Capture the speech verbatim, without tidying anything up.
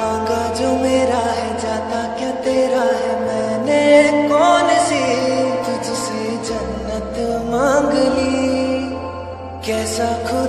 मांगा जो मेरा है जाता क्या तेरा है। मैंने कौन सी तुझसे जन्नत मांग ली, कैसा खुदा